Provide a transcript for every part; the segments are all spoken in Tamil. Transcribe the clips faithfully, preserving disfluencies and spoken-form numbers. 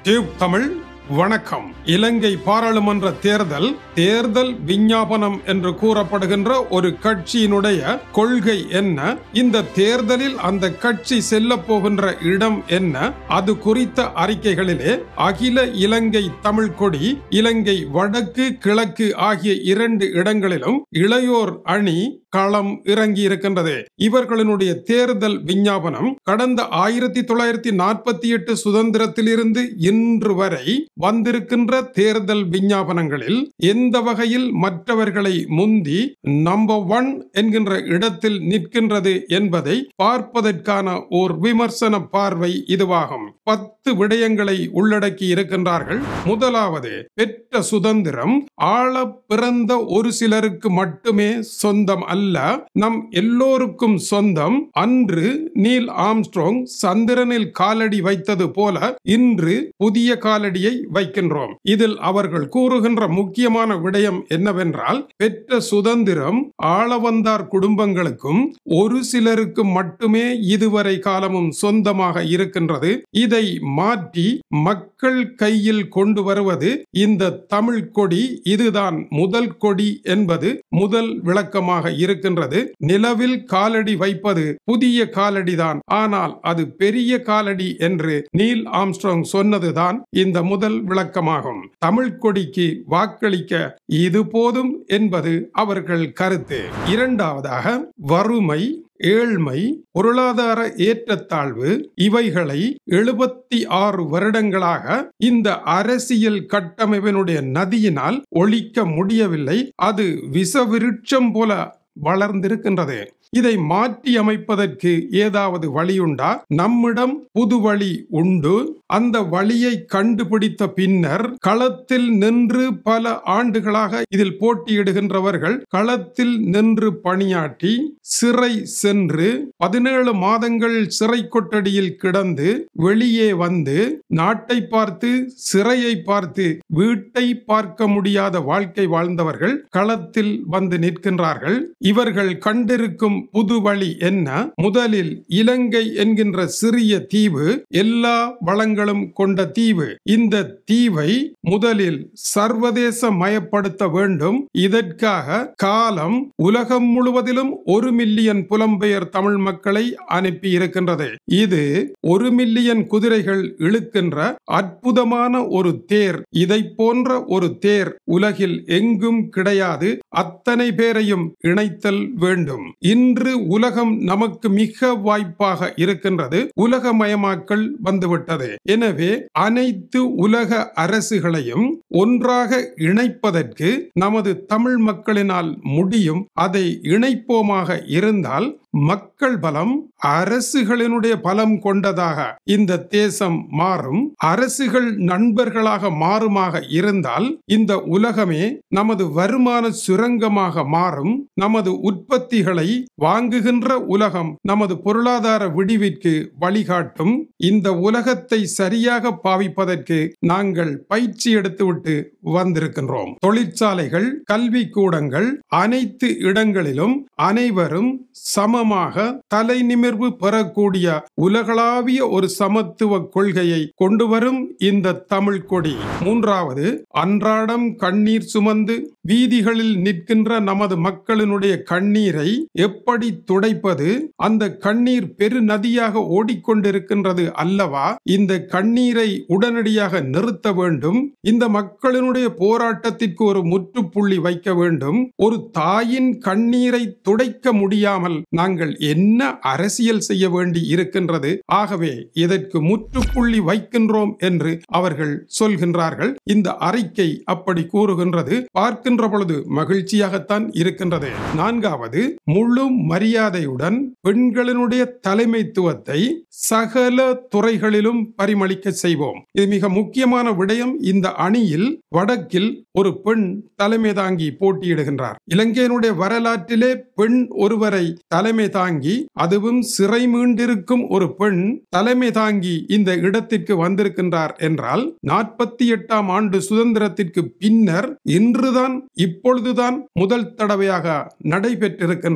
டியூப்தமிழ் வணக்கம். இலங்கை பாராளுமன்ற தேர்தல் தேர்தல் விஞ்ஞாபனம் என்று கூறப்படுகின்ற ஒரு கட்சியினுடைய கொள்கை என்ன, இந்த தேர்தலில் அந்த கட்சி செல்ல போகின்ற இடம் என்ன, அது குறித்த அறிக்கைகளிலே அகில இலங்கை தமிழ் கொடி இலங்கை வடக்கு கிழக்கு ஆகிய இரண்டு இடங்களிலும் இளையோர் அணி களம் இறங்கி இருக்கின்றது. இவர்களினுடைய தேர்தல் விஞ்ஞாபனம் கடந்த ஆயிரத்தி தொள்ளாயிரத்தி நாற்பத்தி எட்டு சுதந்திரத்திலிருந்து இன்று வரை வந்திருக்கின்ற தேர்தல் விஞ்ஞாபனங்களில் எந்த வகையில் மற்றவர்களை முந்தி நம்பர் ஒன் என்கின்ற இடத்தில் நிற்கின்றது என்பதை பார்ப்பதற்கான ஓர் விமர்சன பார்வை இதுவாகும். பத்து விடயங்களை உள்ளடக்கி இருக்கின்றார்கள். முதலாவது, பெற்ற சுதந்திரம் ஆள பிறந்த ஒரு சிலருக்கு மட்டுமே சொந்தம் அல்ல, நம் எல்லோருக்கும் சொந்தம். அன்று நீல் ஆம்ஸ்ட்ராங் சந்திரனில் காலடி வைத்தது போல இன்று புதிய காலடியை வைக்கின்றோம். இதில் அவர்கள் கூறுகின்ற முக்கியமான விடயம் என்னவென்றால், பெற்ற சுதந்திரம் ஆளவந்தார் குடும்பங்களுக்கும் ஒரு சிலருக்கு மட்டுமே இதுவரை காலமும் சொந்தமாக இருக்கின்றது. இதை மாற்றி மக்கள் கையில் கொண்டு வருவது இந்த தமிழ் கொடி. இதுதான் முதல் கொடி என்பது முதல் விளக்கமாக இருக்கின்றது. நிலவில் காலடி வைப்பது புதிய காலடிதான், ஆனால் அது பெரிய காலடி என்று நீல் ஆம்ஸ்ட்ராங் சொன்னதுதான் இந்த முதல் விளக்கமாகும். தமிழ் கொடிக்கு வாக்களிக்க இது போதும் என்பது அவர்கள் கருத்து. இரண்டாவதாக, வறுமை, ஏழ்மை, பொருளாதார ஏற்றத்தாழ்வு இவைகளை எழுபத்தி ஆறு வருடங்களாக இந்த அரசியல் கட்டமைப்பினுடைய நதியினால் ஒழிக்க முடியவில்லை. அது விஷவிருட்சம் போல வளர்ந்திருக்கின்றது. இதை மாற்றி அமைப்பதற்கு ஏதாவது வழியுண்டா? நம்மிடம் புது வழி உண்டு. அந்த வழியை கண்டுபிடித்த பின்னர் களத்தில் நின்று பல ஆண்டுகளாக இதில் போட்டியிடுகின்றவர்கள் களத்தில் நின்று பணியாற்றி சிறை சென்று பதினேழு மாதங்கள் சிறை கொட்டடியில் கிடந்து வெளியே வந்து நாட்டை பார்த்து சிறையை பார்த்து வீட்டை பார்க்க முடியாத வாழ்க்கை வாழ்ந்தவர்கள் களத்தில் வந்து நிற்கின்றார்கள். இவர்கள் கண்டிருக்கும் புது வழி என்ன? முதலில் இலங்கை என்கின்ற சிறிய தீவு, எல்லா வளங்களும் கொண்ட தீவு. இந்த தீவை முதலில் சர்வதேச மயப்படுத்த வேண்டும். இதற்காக காலம் உலகம் முழுவதிலும் ஒரு மில்லியன் புலம்பெயர் தமிழ் மக்களை அனுப்பி இருக்கின்றது. இது ஒரு மில்லியன் குதிரைகள் இழுக்கின்ற அற்புதமான ஒரு தேர். இதை போன்ற ஒரு தேர் உலகில் எங்கும் கிடையாது. அத்தனை பேரையும் இணைத்தல் வேண்டும். இன்று உலகம் நமக்கு மிக வாய்ப்பாக இருக்கின்றது. உலகமயமாக்கல் வந்துவிட்டது. எனவே அனைத்து உலக அரசுகளையும் ஒன்றாக இணைப்பதற்கு நமது தமிழ் மக்களினால் முடியும். அதை இணைப்போமாக இருந்தால் மக்கள் பலம் அரசுகளினுடைய பலம் கொண்டதாக இந்த தேசம் மாறும். அரசுகள் நண்பர்களாக மாறுமாக இருந்தால் இந்த உலகமே நமது வருமான சுரங்கமாக மாறும். நமது உற்பத்திகளை வாங்குகின்ற உலகம் நமது பொருளாதார விடிவிற்கு வழிகாட்டும். இந்த உலகத்தை சரியாக பாவிப்பதற்கு நாங்கள் பயிற்சி எடுத்துவிட்டு வந்திருக்கின்றோம். தொழிற்சாலைகள், கல்வி கூடங்கள், அனைத்து இடங்களிலும் அனைவரும் சமமாக தலை நிமிர்வு பெறக்கூடிய உலகளாவிய ஒரு சமத்துவ கொள்கையை கொண்டு வரும் இந்த தமிழ் கொடி. மூன்றாவது, அன்றாடம் கண்ணீர் சுமந்து வீதிகளில் நிற்கின்ற நமது மக்களினுடைய கண்ணீரை எப்படி துடைப்பது? அந்த கண்ணீர் பெரு நதியாக ஓடிக்கொண்டிருக்கின்றது அல்லவா? இந்த கண்ணீரை உடனடியாக நிறுத்த வேண்டும். இந்த மக்களினுடைய போராட்டத்திற்கு ஒரு முற்றுப்புள்ளி வைக்க வேண்டும். ஒரு தாயின் கண்ணீரை துடைக்க முடியாமல் நாங்கள் என்ன அரசியல் செய்ய வேண்டி இருக்கின்றது? ஆகவே இதற்கு முற்றுப்புள்ளி வைக்கின்றோம் என்று அவர்கள் சொல்கின்றார்கள். இந்த அறிக்கை அப்படி கூறுகின்றது. பார்க்கின்ற பொழுது மகிழ்ச்சியாகத்தான் இருக்கின்றது. நான்காவது, முழு மரியாதையுடன் பெண்களினுடைய தலைமைத்துவத்தை சகல துறைகளிலும் பரிமளிக்க செய்வோம். இது மிக முக்கியமான விடயம். இந்த அணியில் வடக்கில் ஒரு பெண் தலைமை தாங்கி போட்டியிடுகின்றார். இலங்கையினுடைய வரலாற்றிலே பெண் ஒருவரை தலைமை தாங்கி, அதுவும் சிறை மீண்டிருக்கும் ஒரு பெண் தலைமை தாங்கி இந்த இடத்திற்கு வந்திருக்கின்றார் என்றால் நாற்பத்தி எட்டாம் ஆண்டு சுதந்திரத்திற்கு பின்னர் இன்றுதான் இப்பொழுதுதான் முதல் தடவையாக நடைபெற்றிருக்கின்றது.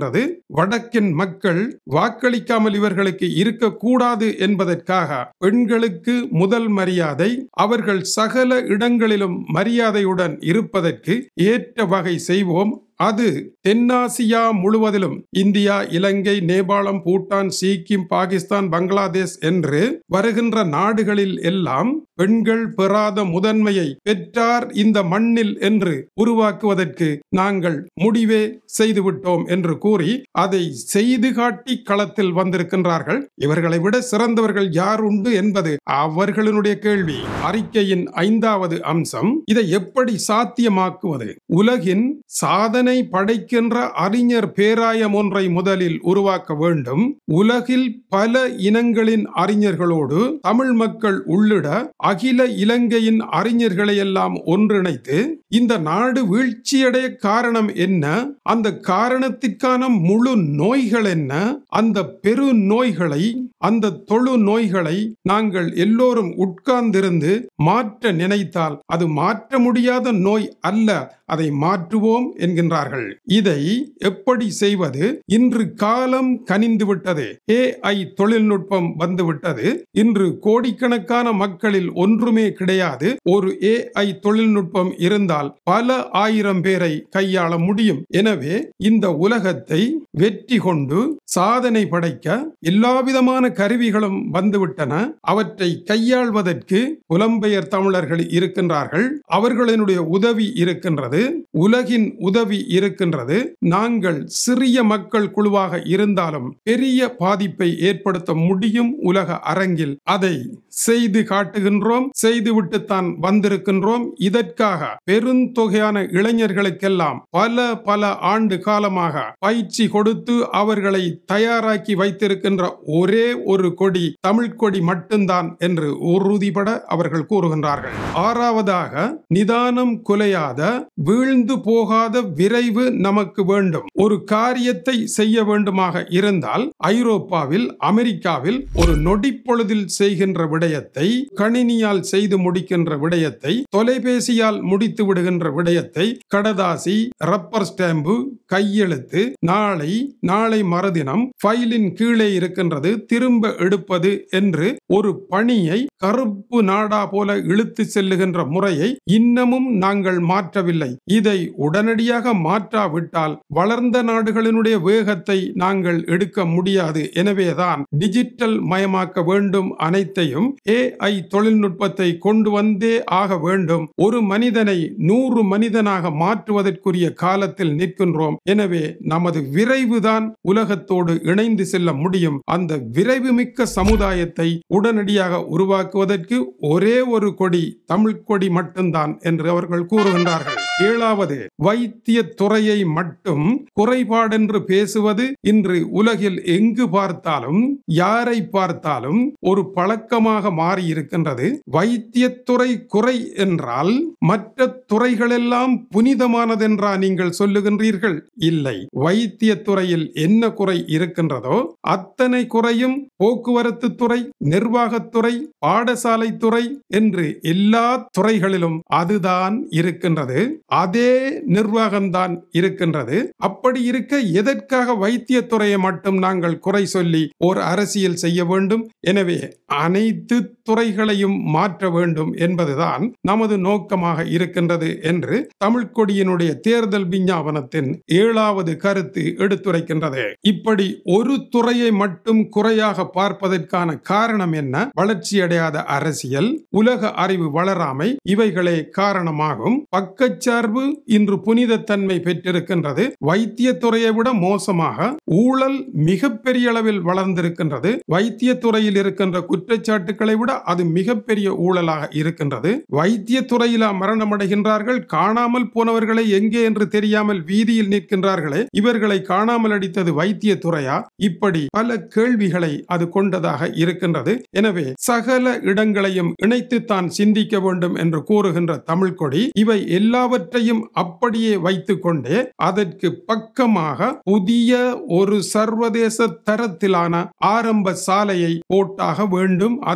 வடக்கின் மக்கள் வாக்களிக்காமல் இவர்களுக்கு இருக்கக்கூடாது என்பதற்காக பெண்களுக்கு முதல் மரியாதை, அவர்கள் சகல இடங்களிலும் மரியாதையுடன் இருப்பதற்கு ஏற்ற வகை செய்வோம். அது தென்னாசியா முழுவதிலும் இந்தியா, இலங்கை, நேபாளம், பூட்டான், சீக்கிம், பாகிஸ்தான், பங்களாதேஷ் என்று வருகின்ற நாடுகளில் எல்லாம் பெண்கள் பெறாத முதன்மையை பெற்றார் இந்த மண்ணில் என்று உருவாக்குவதற்கு நாங்கள் முடிவே செய்துவிட்டோம் என்று கூறி அதை செய்து காட்டி களத்தில் வந்திருக்கின்றார்கள். இவர்களை விட சிறந்தவர்கள் யார் உண்டு என்பது அவர்களுடைய கேள்வி. அறிக்கையின் ஐந்தாவது அம்சம், இதை எப்படி சாத்தியமாக்குவது? உலகின் சாதனை படைக்கின்ற அறிஞர் பேராயம் ஒன்றை முதலில் உருவாக்க வேண்டும். உலகில் பல இனங்களின் அறிஞர்களோடு தமிழ் மக்கள் உள்ளிட அகில இலங்கையின் அறிஞர்களை எல்லாம் ஒன்றிணைத்து இந்த நாடு வீழ்ச்சியடைய காரணம் என்ன, அந்த காரணத்திற்கான முழு நோய்கள் என்ன, அந்த பெரு நோய்களை, அந்த தொழு நோய்களை நாங்கள் எல்லோரும் உட்கார்ந்திருந்து மாற்ற நினைத்தால் அது மாற்ற முடியாத நோய் அல்ல, அதை மாற்றுவோம் என்கின்றார்கள். இதை எப்படி செய்வது? இன்று காலம் கனிந்துவிட்டது. ஏஐ தொழில்நுட்பம் வந்துவிட்டது. இன்று கோடிக்கணக்கான மக்களில் ஒன்றுமே கிடையாது. ஒரு ஏஐ தொழில்நுட்பம் இருந்தால் பல ஆயிரம் பேரை கையாள முடியும். எனவே இந்த உலகத்தை வெற்றி கொண்டு சாதனை படைக்க எல்லாவிதமான கருவிகளும் வந்துவிட்டன. அவற்றை கையாள்வதற்கு புலம்பெயர் தமிழர்கள் இருக்கின்றார்கள். அவர்களினுடைய உதவி இருக்கின்றது. உலகின் உதவி இருக்கின்றது. நாங்கள் சிறிய மக்கள் குழுவாக இருந்தாலும் பெரிய பாதிப்பை ஏற்படுத்த முடியும் உலக அரங்கில். அதை செய்து காட்டுகின்றோம். செய்துவிட்டுத்தான் வந்திருக்கின்றோம். இதற்காக பெருந்தொகையான இளைஞர்களுக்கெல்லாம் பல பல ஆண்டு காலமாக பயிற்சி கொடுத்து அவர்களை தயாராக்கி வைத்திருக்கின்ற ஒரே ஒரு கொடி தமிழ் கொடி மட்டும்தான் என்று உறுதிபட அவர்கள் கூறுகின்றார்கள். ஆறாவதாக, நிதானம் குலையாத, வீழ்ந்து போகாத விரைவு நமக்கு வேண்டும். ஒரு காரியத்தை செய்ய வேண்டுமாக இருந்தால் ஐரோப்பாவில், அமெரிக்காவில் ஒரு நொடி பொழுதில் செய்கின்ற விடயத்தை, கணினியால் செய்து முடிக்கின்ற விடயத்தை, தொலைபேசியால் முடித்து விடுகின்ற விடயத்தை, கடதாசி, ரப்பர் ஸ்டாம்பு, கையெழுத்து, நாளை நாளை மறுதினம் ஃபைலின் கீழே இருக்கின்றது, திரும்ப எடுப்பது என்று ஒரு பணியை கருப்பு நாடா போல இழுத்து செல்லுகின்ற முறையை இன்னமும் நாங்கள் மாற்றவில்லை. இதை உடனடியாக மாற்றாவிட்டால் வளர்ந்த நாடுகளினுடைய வேகத்தை நாங்கள் எடுக்க முடியாது. எனவேதான் டிஜிட்டல் மயமாக்க வேண்டும். அனைத்தையும் ஏஐ தொழில்நுட்பத்தை கொண்டு வந்தே ஆக வேண்டும். ஒரு மனிதனை நூறு மனிதனாக மாற்றுவதற்குரிய காலத்தில் நிற்கின்றோம். எனவே நமது விரைவுதான் உலகத்தோடு இணைந்து செல்ல முடியும். அந்த விரைவு மிக்க சமுதாயத்தை உடனடியாக உருவாக்குவதற்கு ஒரே ஒரு கொடி தமிழ் கொடி மட்டும்தான் என்று அவர்கள் கூறுகின்றார்கள். ஏழாவது, வைத்திய துறையை மட்டும் குறைபாடென்று பேசுவது இன்று உலகில் எங்கு பார்த்தாலும், யாரை பார்த்தாலும் ஒரு பழக்கமாக மாறி இருக்கின்றது. வைத்தியத்துறை குறை என்றால் மற்ற துறைகளெல்லாம் புனிதமானதென்றா நீங்கள் சொல்லுகின்றீர்கள்? இல்லை. வைத்திய துறையில் என்ன குறை இருக்கின்றதோ அத்தனை குறையும் போக்குவரத்து துறை, நிர்வாகத்துறை, பாடசாலை துறை என்று எல்லா துறைகளிலும் அதுதான் இருக்கின்றது. அதே நிர்வாகம்தான் இருக்கின்றது. அப்படி இருக்க எதற்காக வைத்திய துறையை மட்டும் நாங்கள் குறை சொல்லி ஒரு அரசியல் செய்ய வேண்டும்? எனவே அனைத்து துறைகளையும் மாற்ற வேண்டும் என்பதுதான் நமது நோக்கமாக இருக்கின்றது என்று தமிழ் கொடியினுடைய தேர்தல் விஞ்ஞாபனத்தின் ஏழாவது கருத்து எடுத்துரைக்கின்றது. இப்படி ஒரு துறையை மட்டும் குறையாக பார்ப்பதற்கான காரணம் என்ன? வளர்ச்சியடையாத அரசியல், உலக அறிவு வளராமை, இவைகளே காரணமாகும். பக்கச்சார்பு இன்று புனித தன்மை பெற்றிருக்கின்றது. வைத்திய துறையை விட மோசமாக ஊழல் மிகப்பெரிய அளவில் வளர்ந்திருக்கின்றது. வைத்திய துறையில் இருக்கின்ற குற்றச்சாட்டுக்களை விட அது மிகப்பெரிய ஊழலாக இருக்கின்றது. வைத்திய துறையில் மரணம் அடைகின்றார்கள். காணாமல் போனவர்களை எங்கே என்று தெரியாமல் வீதியில் நிற்கின்றார்களே, இவர்களை காணாமல் அடித்தது வைத்திய துறையா? இப்படி பல கேள்விகளை அது கொண்டதாக இருக்கின்றது. எனவே சகல இடங்களையும் இணைத்து தான் சிந்திக்க வேண்டும் என்று கூறுகின்ற தமிழ் கொடி இவை எல்லாவற்றையும் அப்படியே வைத்துக் கொண்டே அதற்கு பக்கமாக புதிய ஒரு சர்வதேச தரத்திலான ஆரம்ப சாலையை போட்டாக வேண்டும். அது எல்லா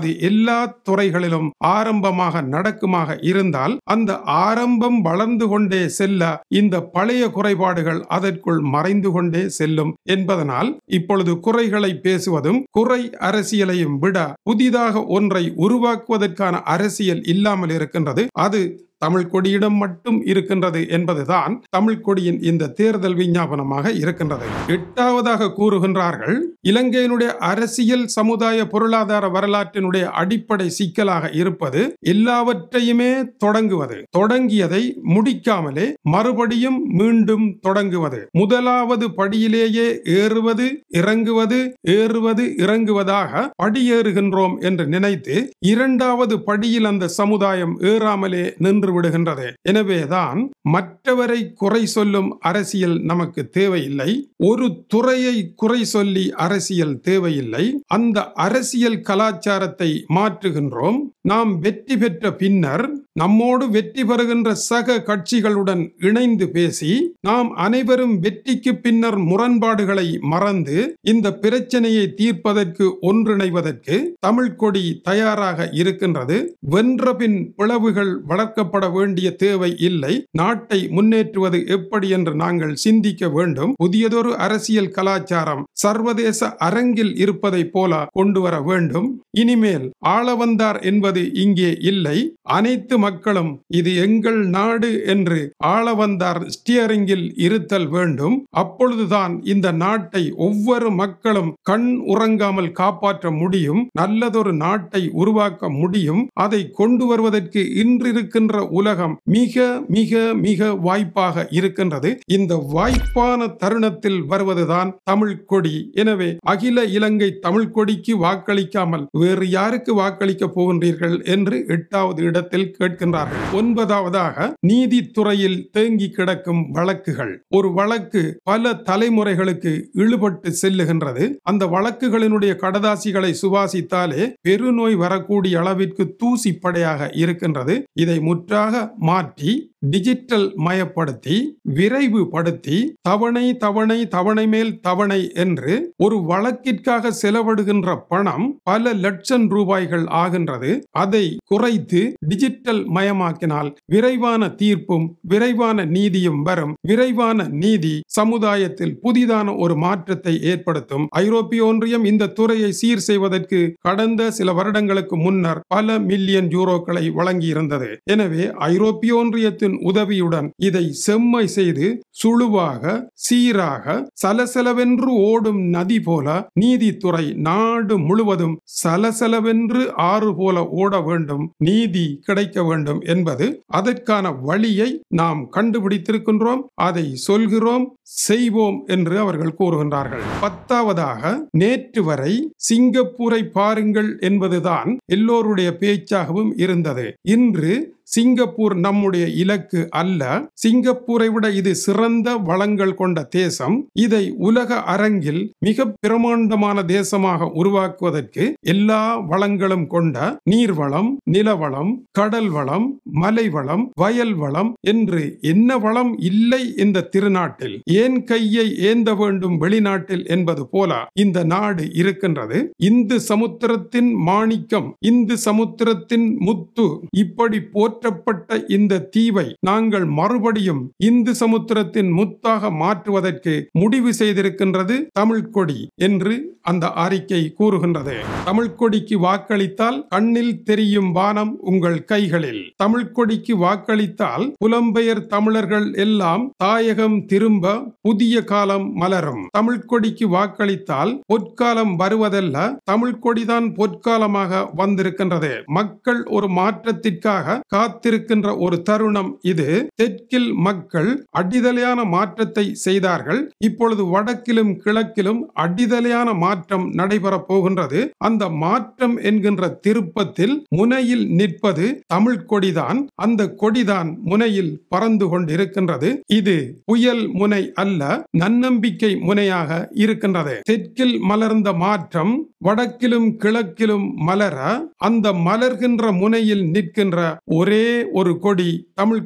எல்லா துறைகளிலும் ஆரம்பமாக நடக்குமாக இருந்தால் அந்த ஆரம்பம் வளர்ந்து கொண்டே செல்ல இந்த பழைய குறைபாடுகள் அதற்குள் மறைந்து கொண்டே செல்லும் என்பதனால் இப்பொழுது குறைகளை பேசுவதும் குறை அரசியலையும் விட புதிதாக ஒன்றை உருவாக்குவதற்கான அரசியல் இல்லாமல் இருக்கின்றது. அது தமிழ் கொடியிடம் மட்டும் இருக்கின்றது என்பதுதான் தமிழ் கொடியின் இந்த தேர்தல் விஞ்ஞாபனமாக இருக்கின்றது. எட்டாவதாக கூறுகின்றார்கள், இலங்கையினுடைய அரசியல் சமுதாய பொருளாதார வரலாற்றினுடைய அடிப்படை சிக்கலாக இருப்பது எல்லாவற்றையுமே தொடங்குவது, தொடங்கியதை முடிக்காமலே மறுபடியும் மீண்டும் தொடங்குவது, முதலாவது படியிலேயே ஏறுவது இறங்குவது ஏறுவது இறங்குவதாக படியேறுகின்றோம் என்று நினைத்து இரண்டாவது படியில் அந்த சமுதாயம் ஏறாமலே நின்று விடுகின்றது. எனவேதான் மற்றவரை குறை சொல்லும் அரசியல் நமக்கு தேவையில்லை. ஒரு துறையை குறை சொல்லி அரசியல் தேவையில்லை. அந்த அரசியல் கலாச்சாரத்தை மாற்றுகின்றோம். நாம் வெற்றி பெற்ற பின்னர் நம்மோடு வெற்றி பெறுகின்ற சக கட்சிகளுடன் இணைந்து பேசி நாம் அனைவரும் வெற்றிக்கு பின்னர் முரண்பாடுகளை மறந்து இந்த பிரச்சனையை தீர்ப்பதற்கு ஒன்றிணைவதற்கு தமிழ் கொடி தயாராக இருக்கின்றது. வென்ற பின் பிளவுகள் வளர்க்கப்பட வேண்டிய தேவை இல்லை. நாட்டை முன்னேற்றுவது எப்படி என்று நாங்கள் சிந்திக்க வேண்டும். புதியதொரு அரசியல் கலாச்சாரம் சர்வதேச அரங்கில் இருப்பதை போல கொண்டு வர வேண்டும். இனிமேல் ஆள வந்தார் என்பது இங்கே இல்லை. அனைத்து மக்களும் இது எங்கள் நாடு என்று ஆள வந்தார் ஸ்டியரிங்கில் இருத்தல் வேண்டும். அப்பொழுதுதான் இந்த நாட்டை ஒவ்வொரு மக்களும் கண் உறங்காமல் காப்பாற்ற முடியும். நல்லதொரு நாட்டை உருவாக்க முடியும். அதை கொண்டு வருவதற்கு இன்றிருக்கின்ற உலகம் மிக மிக மிக வாய்ப்பாக இருக்கின்றது. இந்த வாய்ப்பான தருணத்தில் வருவதுதான் தமிழ் கொடி. எனவே அகில இலங்கை தமிழ் கொடிக்கு வாக்களிக்காமல் வேறு யாருக்கு வாக்களிக்க போகின்றீர்கள் என்று எட்டாவது இடத்தில் கேட்கின்றார்கள். ஒன்பதாவதாக நீதித்துறையில் தேங்கி கிடக்கும் வழக்குகள். ஒரு வழக்கு பல தலைமுறைகளுக்கு இழுபட்டு செல்லுகின்றது. அந்த வழக்குகளினுடைய கடதாசிகளை சுவாசித்தாலே பெருநோய் வரக்கூடிய அளவிற்கு தூசி படையாக இருக்கின்றது. இதை முற்றாக மாற்றி டிஜிட்டல் மயப்படுத்தி விரைவுபடுத்தி தவணை தவணை தவணை மேல் தவணை என்று ஒரு வழக்கிற்காக செலவிடுகின்ற பணம் பல லட்சம் ரூபாய்கள் ஆகின்றது. அதை குறைத்து டிஜிட்டல் மயமாக்கினால் விரைவான தீர்ப்பும் விரைவான நீதியும் வரும். விரைவான நீதி சமுதாயத்தில் புதிதான ஒரு மாற்றத்தை ஏற்படுத்தும். ஐரோப்பிய ஒன்றியம் இந்த துறையை சீர் செய்வதற்கு கடந்த சில வருடங்களுக்கு முன்னர் பல மில்லியன் யூரோக்களை வழங்கியிருந்தது. எனவே ஐரோப்பிய ஒன்றியத்தின் உதவியுடன் இதை செம்மை செய்து சுழுவாக சீராக சலசலவென்று ஓடும் நதி போல நீதித்துறை நாடு முழுவதும் சலசலவென்று ஆறு போல ஓட வேண்டும். நீதி கிடைக்க வேண்டும் என்பது அதற்கான வழியை நாம் கண்டுபிடித்திருக்கின்றோம். அதை சொல்கிறோம், செய்வோம் என்று அவர்கள் கூறுகின்றார்கள். பத்தாவதாக நேற்று வரை சிங்கப்பூரை பாருங்கள் என்பதுதான் எல்லோருடைய பேச்சாகவும் இருந்தது. இன்று சிங்கப்பூர் நம்முடைய இலக்கு அல்ல. சிங்கப்பூரை விட இது சிறந்த வளங்கள் கொண்ட தேசம். இதை உலக அரங்கில் மிக பிரமாண்டமான தேசமாக உருவாக்குவதற்கு எல்லா வளங்களும் கொண்ட நீர்வளம், நிலவளம், கடல் வளம், மலை வளம், வயல் வளம் என்று என்ன வளம் இல்லை இந்த திருநாட்டில்? ஏன் கையை ஏந்த வேண்டும் வெளிநாட்டில் என்பது போல இந்த நாடு இருக்கின்றது. இந்து சமுத்திரத்தின் மாணிக்கம், இந்து சமுத்திரத்தின் முத்து, இப்படி போற்ற இந்த தீவை நாங்கள் மறுபடியும் இந்து சமுத்திரத்தின் முத்தாக மாற்றுவதற்கு முடிவு செய்திருக்கின்றது தமிழ் கொடி என்று அந்த அறிக்கை கூறுகின்றது. தமிழ் கொடிக்கு வாக்களித்தால் கண்ணில் தெரியும் வானம் உங்கள் கைகளில். தமிழ் கொடிக்கு வாக்களித்தால் புலம்பெயர் தமிழர்கள் எல்லாம் தாயகம் திரும்ப புதிய காலம் மலரும். தமிழ் கொடிக்கு வாக்களித்தால் பொற்காலம் வருவதல்ல, தமிழ் கொடிதான் பொற்காலமாக வந்திருக்கின்றது. மக்கள் ஒரு மாற்றத்திற்காக காத்திருக்கின்ற ஒரு தருணம் இது. தெற்கில் மக்கள் அடிதலையான மாற்றத்தை செய்தார்கள். இப்பொழுது வடக்கிலும் கிழக்கிலும் அடிதலையான மாற்றம் நடைபெற போகின்றது. அந்த மாற்றம் என்கின்ற திருப்பத்தில் முனையில் நிற்பது தமிழ் கொடிதான். அந்த கொடிதான் முனையில் பறந்து கொண்டிருக்கின்றது. இது புயல் முனை அல்ல, நன்னம்பிக்கை முனையாக இருக்கின்றது. தெற்கில் மலர்ந்த மாற்றம் வடக்கிலும் கிழக்கிலும் மலர அந்த மலர்கின்ற முனையில் நிற்கின்ற ஒரே ஒரு கொடி தமிழ்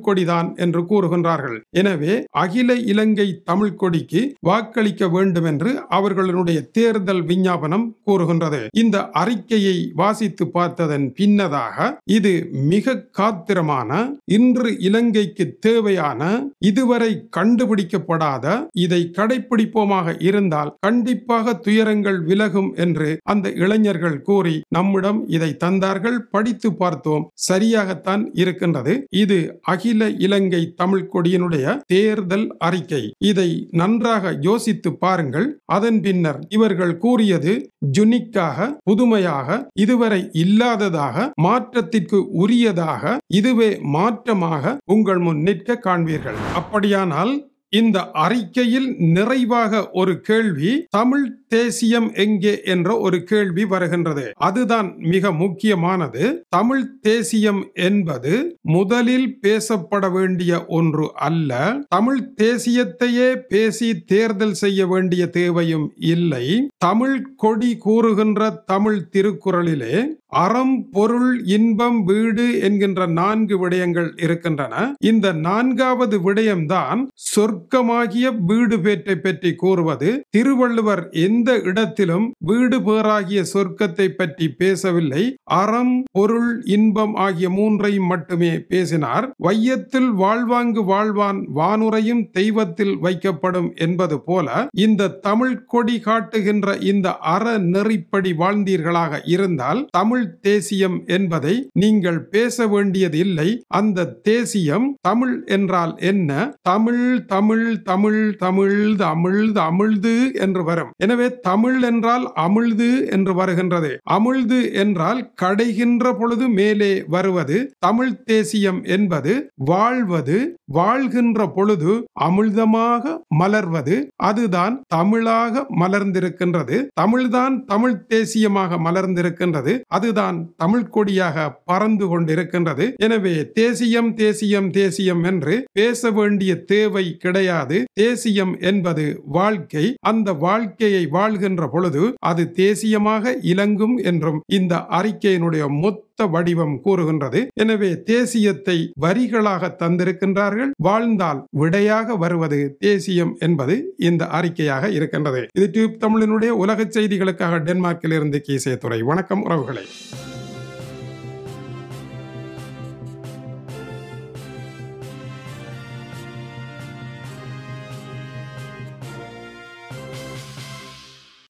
கொடிதான் என்று கூறுகின்றார்கள். எனவே அகில இலங்கை தமிழ் கொடிக்கு வாக்களிக்க வேண்டும் என்று அவர்களுடைய தேர்தல் விஞ்ஞாபனம் கூறுகின்றது. இந்த அறிக்கையை வாசித்து பார்த்ததன் பின்னதாக இது மிக காத்திரமான, இன்று இலங்கைக்கு தேவையான, இதுவரை கண்டுபிடிக்கப்படாத, இதை கடைபிடிப்போமாக இருந்தால் கண்டிப்பாக துயரங்கள் விலகும் என்று அந்த இளைஞர்கள் கூறி நம்மிடம் இதை தந்தார்கள். படித்து பார்த்தோம், சரியாகத்தான் இருக்கின்றது. இது அகில இலங்கை தமிழ் கொடியினுடைய தேர்தல் அறிக்கை. இதை நன்றாக யோசித்து பாருங்கள். அதன் பின்னர் இவர்கள் கூறியது யுனிக்காக, புதுமையாக, இதுவரை இல்லாததாக, மாற்றத்திற்கு உரியதாக, இதுவே மாற்றமாக உங்கள் முன் நிற்க காண்பீர்கள். அப்படியானால் இந்த அறிக்கையில் நிறைவாக ஒரு கேள்வி, தமிழ் தேசியம் எங்கே என்ற ஒரு கேள்வி வருகின்றது. அதுதான் மிக முக்கியமானது. தமிழ் தேசியம் என்பது முதலில் பேசப்பட வேண்டிய ஒன்று அல்ல. தமிழ் தேசியத்தையே பேசி தேர்தல் செய்ய வேண்டிய தேவையும் இல்லை. தமிழ் கொடி கூறுகின்ற தமிழ் திருக்குறளிலே அறம், பொருள், இன்பம், வீடு என்கின்ற நான்கு விடயங்கள் இருக்கின்றன. இந்த நான்காவது விடயம்தான் சொர்க்கமாகிய வீடு பேற்றை பற்றி கூறுவது. திருவள்ளுவர் எந்த இடத்திலும் வீடு பேறாகிய சொர்க்கத்தை பற்றி பேசவில்லை. அறம், பொருள், இன்பம் ஆகிய மூன்றையும் மட்டுமே பேசினார். வையத்தில் வாழ்வாங்கு வாழ்வான், வானுரையும் தெய்வத்தில் வைக்கப்படும் என்பது போல இந்த தமிழ் கொடி காட்டுகின்ற இந்த அற நெறிப்படி வாழ்ந்தீர்களாக இருந்தால் தமிழ் தேசியம் என்பதை நீங்கள் பேச வேண்டியது இல்லை. அந்த தேசியம் தமிழ் என்றால் என்ன? தமிழ் தமிழ் தமிழ் தமிழ் அமிழ்து அமிழ்து என்று வரும். எனவே தமிழ் என்றால் அமிழ்து என்று வருகின்றது. அமிழ்து என்றால் கடைகின்ற பொழுது மேலே வருவது. தமிழ் தேசியம் என்பது வாழ்வது, வாழ்கின்ற பொழுது அமிழ்தமாக மலர்வது. அதுதான் தமிழாக மலர்ந்திருக்கின்றது. தமிழ்தான் தமிழ் தேசியமாக மலர்ந்திருக்கின்றது. அது தான் தமிழ் கொடியாக பறந்து கொண்டிருக்கின்றது. எனவே தேசியம் தேசியம் தேசியம் என்று பேச வேண்டிய தேவை கிடையாது. தேசியம் என்பது வாழ்க்கை. அந்த வாழ்க்கையை வாழ்கின்ற பொழுது அது தேசியமாக இலங்கும் என்றும் இந்த அறிக்கையினுடைய மொத்த வடிவம் கூறுகின்றது. எனவே தேசியத்தை வரிகளாக தந்திருக்கின்றார்கள். வாழ்ந்தால் விடையாக வருவது தேசியம் என்பது இந்த அறிக்கையாக இருக்கின்றது. இது டியூப் தமிழினுடைய உலக செய்திகளுக்காக டென்மார்க்கில் இருந்து கீசே துறை. வணக்கம் உறவுகளை.